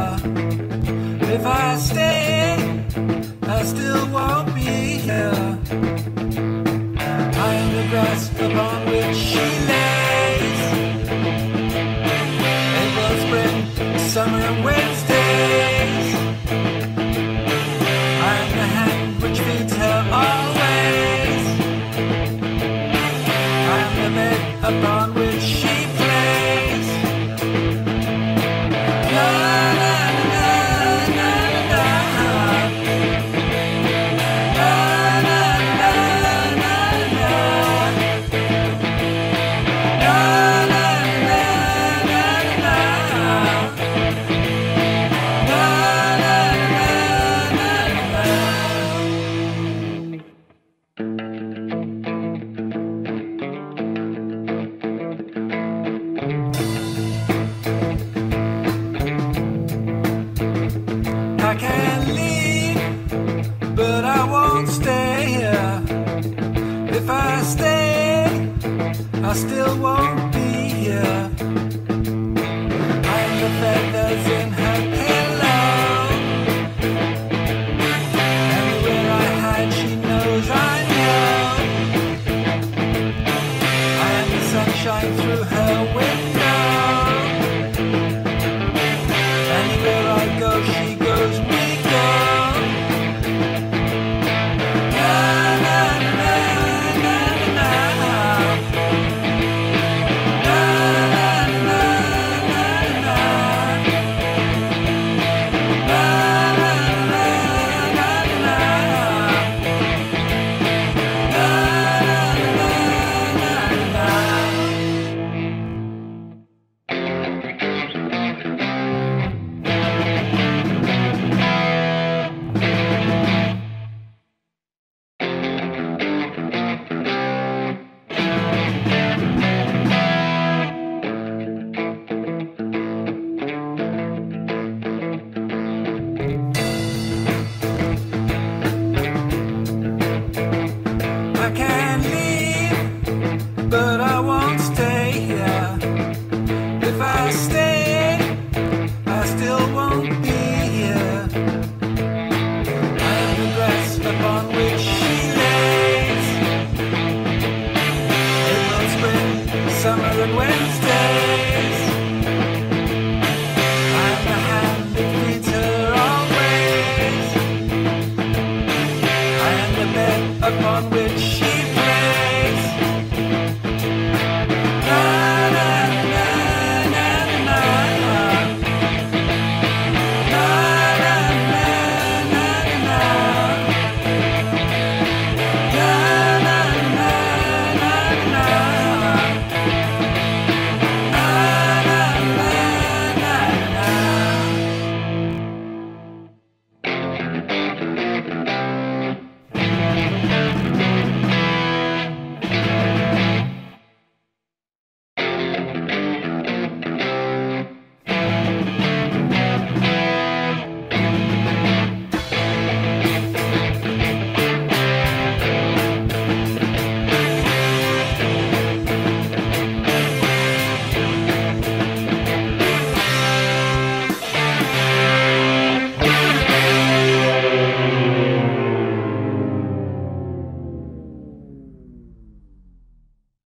here. If I stay, I still won't be here. I am the grass upon which she lays. April, spring, summer and Wednesdays. I am the hand which feeds her always. I am the bed upon which she plays. La, la, la, la, la, la. La, la, la, la, la. La, la, la, la, la. La, la, la, la, I can't leave, but I won't stay here. If I stay, I still won't be here. I'm the feathers in her pillow. Anywhere I hide, she knows I know. I am the sunshine through her window. Anywhere I go, she goes, we go. La, la, la, la, la. La, la, la, la, la. La, la, la, la, la. La, la, la, la, I can't leave, but I won't stay here. If I stay, I still won't be